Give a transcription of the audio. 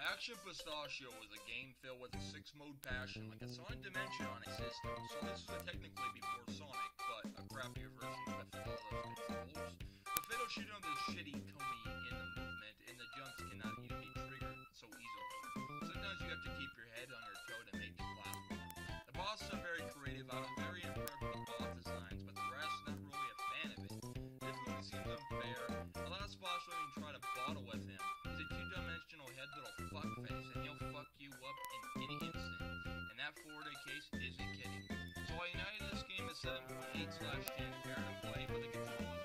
Action Pistachio was a game filled with a 6-mode passion like a Sonic Dimension on a system, so this is technically before Sonic, but a crappier version with all those controls. The fatal shooting of this shitty Tony in the movement, and the jumps cannot even be triggered so easily. Sometimes you have to keep your head on your toe to make the platform. The bosses are very creative, I was very impressed with the boss designs, but the rest not really a fan of it. Difficulty seems unfair. A lot of spots don't even try to bottle with him. He's a two-dimensional head little fuckface, and he'll fuck you up in any instant. And that 4-day case isn't kidding. So I united this game to 7.8/10 fair to play, but the controller